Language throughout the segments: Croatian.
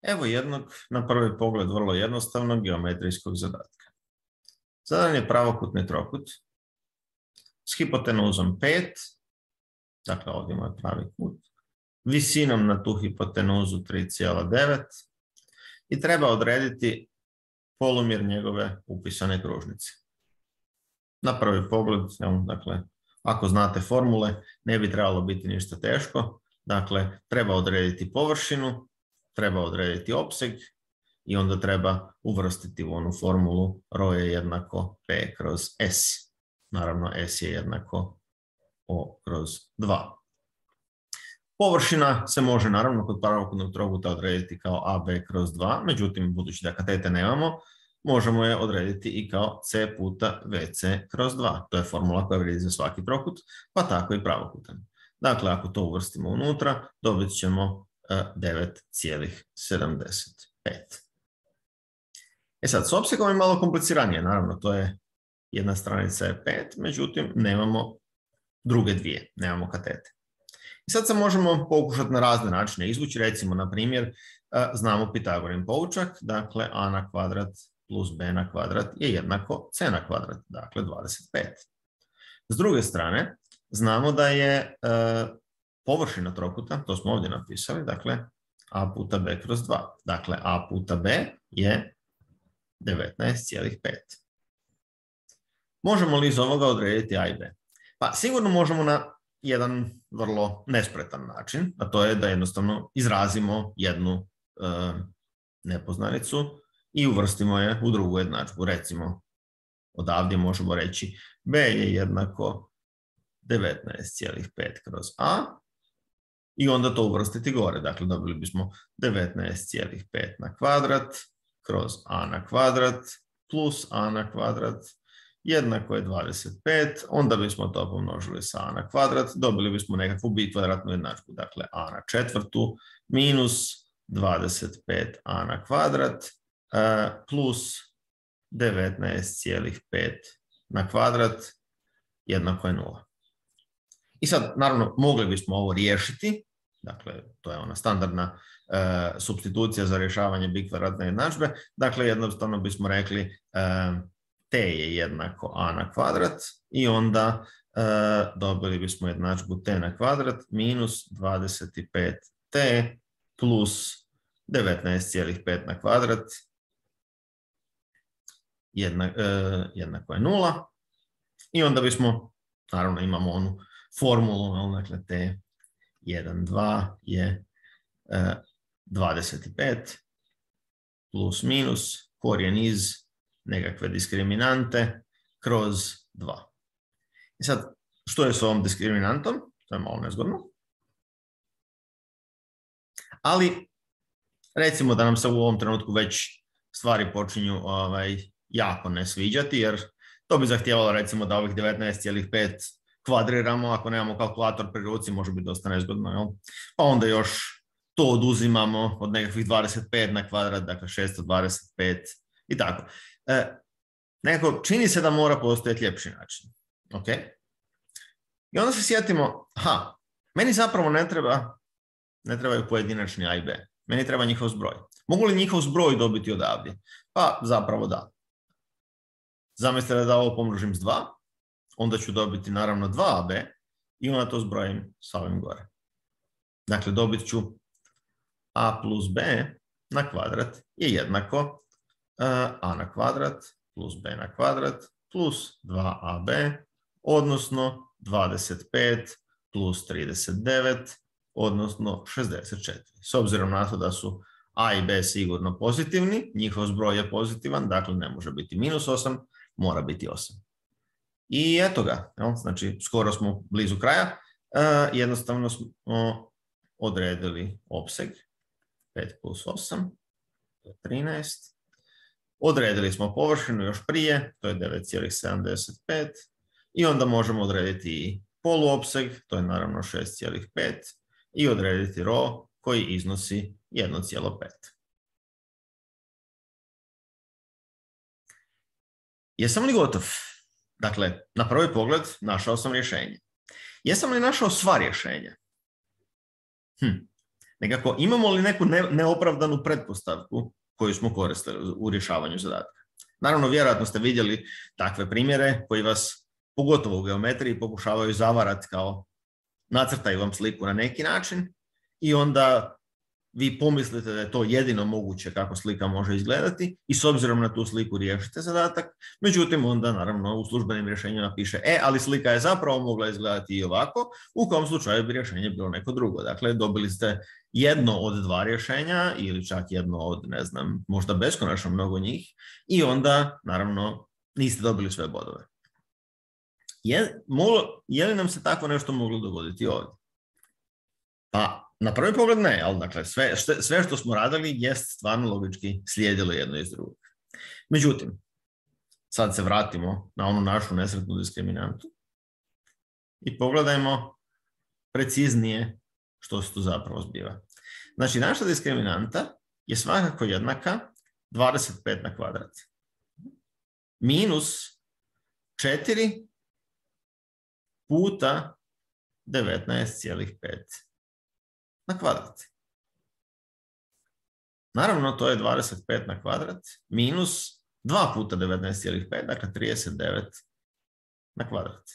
Evo jednog, na prvi pogled, vrlo jednostavnog geometrijskog zadatka. Zadan je pravokutni trokut s hipotenuzom 5, dakle ovdje imamo pravi kut, visinom na tu hipotenuzu 3,9 i treba odrediti polumjer njegove upisane kružnice. Na prvi pogled, dakle, ako znate formule, ne bi trebalo biti ništa teško. Dakle, treba odrediti površinu, treba odrediti opseg i onda treba uvrstiti u onu formulu ρ je jednako P kroz S. Naravno, S je jednako O kroz 2. Površina se može naravno kod pravokutnog trokuta odrediti kao AB kroz 2, međutim, budući da katete nemamo, možemo je odrediti i kao C puta VC kroz 2. To je formula koja vrijedi za svaki trokut, pa tako i pravokutan. Dakle, ako to uvrstimo unutra, dobit ćemo 9,75. Sad, s opsegom je malo kompliciranije, naravno, to je jedna stranica je 5, međutim, nemamo druge dvije, nemamo katete. I sad se možemo pokušati na razne načine izvući, recimo, na primjer, znamo Pitagorin poučak, dakle, a na kvadrat plus b na kvadrat je jednako c na kvadrat, dakle 25. S druge strane, znamo da je površina trokuta, to smo ovdje napisali, dakle, a puta b kroz 2. Dakle, a puta b je 19,5. Možemo li iz ovoga odrediti a i b? Pa sigurno možemo na jedan vrlo nespretan način, a to je da jednostavno izrazimo jednu nepoznanicu i uvrstimo je u drugu jednadžbu. Recimo, odavdje možemo reći b je jednako 19,5 kroz a i onda to uvrstiti gore. Dakle, dobili bismo 19,5 na kvadrat kroz a na kvadrat plus a na kvadrat jednako je 25, onda bismo to pomnožili sa a na kvadrat, dobili bismo nekakvu bikvadratnu jednadžbu, dakle a na četvrtu minus 25 a na kvadrat plus 19,5 na kvadrat jednako je 0. I sad, naravno, mogli bismo ovo riješiti, dakle, to je ona standardna supstitucija za rješavanje bikvadratne jednadžbe, dakle, jednostavno bismo rekli t je jednako a na kvadrat i onda dobili bismo jednadžbu t na kvadrat minus 25t plus 19,5 na kvadrat jednako je 0 i onda bismo, naravno imamo onu formulu, dakle t 1, 2 je 25 plus minus korijen iz nekakve diskriminante kroz 2. I sad, što je s ovom diskriminantom? To je malo nezgodno. Ali, recimo da nam se u ovom trenutku već stvari počinju jako ne sviđati, jer to bi zahtijevalo recimo da ovih 19,5 kvadriramo, ako nemamo kalkulator pri ruci, može biti dosta nezgodno. Jel? Pa onda još to oduzimamo od nekakvih 25 na kvadrat, dakle 625 i tako. Nekako čini se da mora postojati ljepši način. Okay? I onda se sjetimo, meni zapravo ne trebaju pojedinačni a i b. Meni treba njihov zbroj. Mogu li njihov zbroj dobiti odavdje? Pa zapravo da. Zamislite da ovo pomnožim s 2, onda ću dobiti naravno 2ab i onda to zbrojim sa ovim gore. Dakle, dobit ću a plus b na kvadrat je jednako a na kvadrat plus b na kvadrat plus 2ab, odnosno 25 plus 39, odnosno 64. S obzirom na to da su a i b sigurno pozitivni, njihov zbroj je pozitivan, dakle ne može biti minus 8, mora biti 8. I eto ga, znači skoro smo blizu kraja, jednostavno smo odredili opseg, 5 plus 8, to je 13. Odredili smo površinu još prije, to je 9,75 i onda možemo odrediti i poluopseg, to je naravno 6,5 i odrediti ρ koji iznosi 1,5. Jesam li gotov? Dakle, na prvi pogled našao sam rješenje. Jesam li našao sva rješenja? nekako imamo li neku neopravdanu pretpostavku koju smo koristili u rješavanju zadatka. Naravno, vjerojatno ste vidjeli takve primjere koji vas, pogotovo u geometriji, pokušavaju zavarati kao nacrtaju vam sliku na neki način i onda vi pomislite da je to jedino moguće kako slika može izgledati i s obzirom na tu sliku riješite zadatak. Međutim, onda naravno u službenim rješenjima piše ali slika je zapravo mogla izgledati i ovako, u kom slučaju bi rješenje bilo neko drugo. Dakle, dobili ste jedno od dva rješenja ili čak jedno od, ne znam, možda beskonačno mnogo njih i onda, naravno, niste dobili sve bodove. Je li nam se tako nešto moglo dogoditi ovdje? Pa, na prvi pogled ne, ali dakle, sve što smo radili jest stvarno logički slijedilo jedno iz drugog. Međutim, sad se vratimo na onu našu nesretnu diskriminantu i pogledajmo preciznije što se tu zapravo zbiva. Znači, naša diskriminanta je svakako jednaka 25 na kvadrat minus 4 puta 19,5 na kvadrat. Naravno, to je 25 na kvadrat minus 2 puta 19,5, dakle 39 na kvadrat.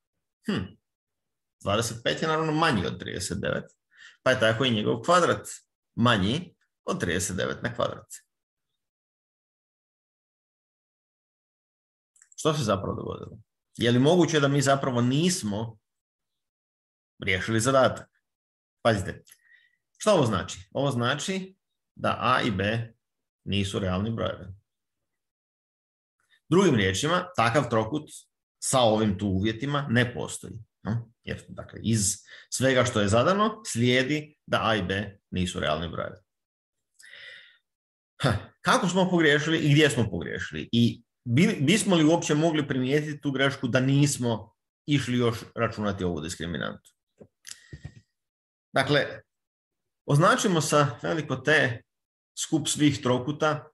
25 je naravno manji od 39, pa je tako i njegov kvadrat manji od 39 na kvadrat. Što se zapravo dogodilo? Je li moguće da mi zapravo nismo riješili zadatak? Pazite, što ovo znači? Ovo znači da a i b nisu realni brojevi. Drugim riječima, takav trokut sa ovim tu uvjetima ne postoji. Jer, dakle, iz svega što je zadano slijedi da a i b nisu realni brojevi. Kako smo pogriješili i gdje smo pogriješili? I bismo li uopće mogli primijetiti tu grešku da nismo išli još računati ovu diskriminantu? Dakle, označimo sa veliko T skup svih trokuta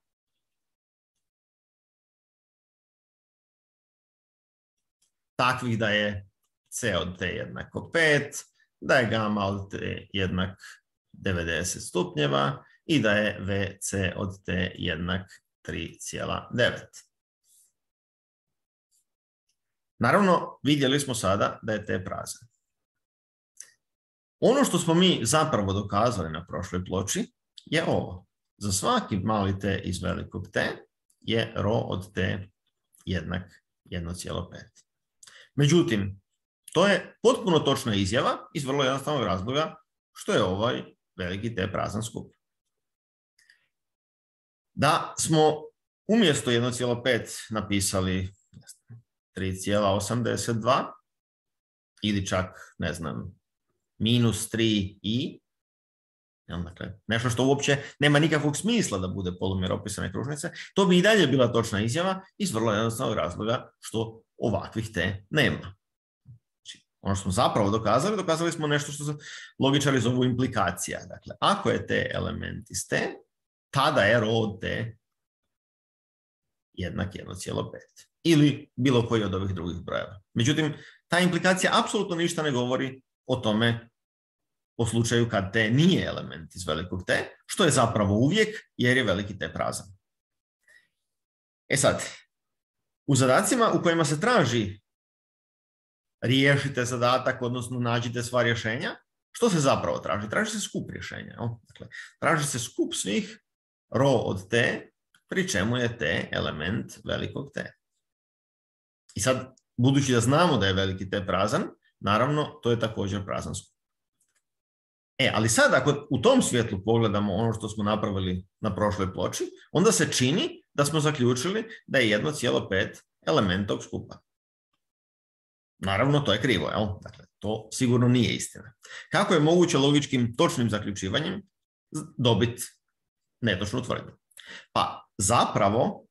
takvih da je C od T jednako 5, da je gama od T jednak 90 stupnjeva i da je VC od T jednak 3,9. Naravno, vidjeli smo sada da je T prazan. Ono što smo mi zapravo dokazali na prošloj ploči je ovo. Za svaki mali T iz velikog T je ρ od T jednak 1,5. Međutim, to je potpuno točna izjava iz vrlo jednostavnog razloga što je ovaj veliki T prazan skup. Da smo umjesto 1,5 napisali 3,82 ili čak, ne znam, minus 3i, dakle, nešto što uopće nema nikakvog smisla da bude polumjer opisane kružnice, to bi i dalje bila točna izjava iz vrlo jednostavnog razloga što ovakvih T nema. Znači, ono što smo zapravo dokazali smo nešto što se logičari zovu implikacija. Dakle, ako je T element iz T, tada je ρ od T jednak 1,5. Ili bilo koji od ovih drugih brojeva. Međutim, ta implikacija apsolutno ništa ne govori o tome, o slučaju kad T nije element iz velikog T, što je zapravo uvijek jer je veliki T prazan. E sad, u zadacima u kojima se traži riješite zadatak, odnosno nađite sva rješenja, što se zapravo traži? Traži se skup rješenja. Dakle, traži se skup svih ρ od T, pri čemu je T element velikog T. I sad, budući da znamo da je veliki T prazan, naravno, to je također prazan skup. Ali sad, ako u tom svjetlu pogledamo ono što smo napravili na prošloj ploči, onda se čini da smo zaključili da je 1,5 element tog skupa. Naravno, to je krivo, jel? Dakle, to sigurno nije istina. Kako je moguće logičkim točnim zaključivanjem dobiti netočnu tvrdnju? Pa zapravo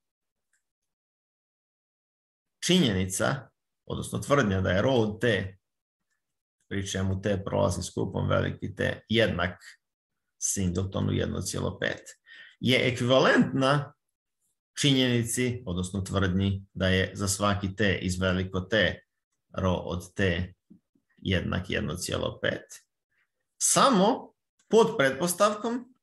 činjenica, odnosno tvrdnja da je ρ od T, pri čemu T prolazi skupom veliki T jednak singletonu 1,5, je ekvivalentna činjenici, odnosno tvrdnji da je za svaki T iz veliko T ρ od T jednak 1,5, samo pod pretpostavkom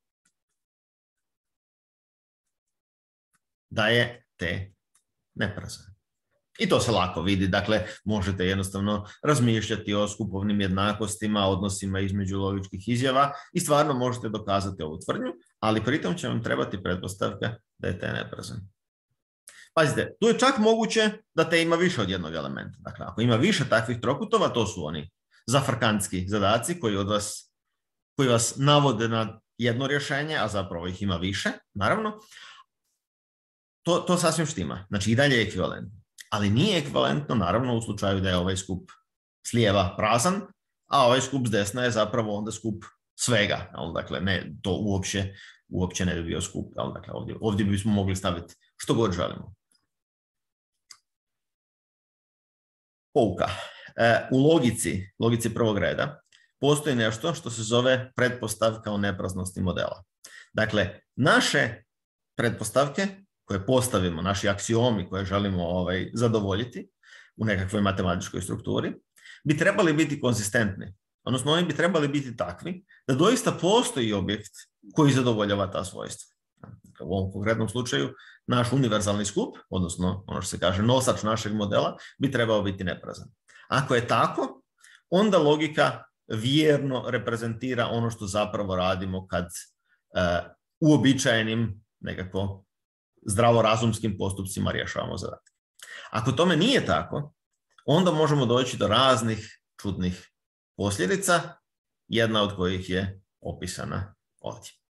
da je T neprazan. I to se lako vidi, dakle, možete jednostavno razmišljati o skupovnim jednakostima, odnosima između logičkih izjava i stvarno možete dokazati ovu tvrdnju, ali pritom će vam trebati pretpostavka da je T neprazan. Pazite, tu je čak moguće da T ima više od jednog elementa. Dakle, ako ima više takvih trokutova, to su oni zafrkantski zadaci koji vas navode na jedno rješenje, a zapravo ih ima više, naravno. To sasvim štima. Znači, i dalje je ekvivalentno. Ali nije ekvivalentno, naravno, u slučaju da je ovaj skup s lijeva prazan, a ovaj skup s desna je zapravo onda skup svega. Dakle, ne, to uopće ne bi bio skup. Dakle, ovdje bismo mogli staviti što god želimo. Pouka. U logici prvog reda, postoji nešto što se zove pretpostavka o nepraznosti modela. Dakle, naše pretpostavke koje postavimo, naši aksiomi koje želimo zadovoljiti u nekakvoj matematičkoj strukturi, bi trebali biti konzistentni. Odnosno, oni bi trebali biti takvi da doista postoji objekt koji zadovoljava ta svojstva. U ovom konkretnom slučaju, naš univerzalni skup, odnosno ono što se kaže nosač našeg modela, bi trebao biti neprazan. Ako je tako, onda logika vjerno reprezentira ono što zapravo radimo kad uobičajenim nekako zdravorazumskim postupcima rješavamo zadatke. Ako tome nije tako, onda možemo doći do raznih čudnih posljedica, jedna od kojih je opisana ovdje.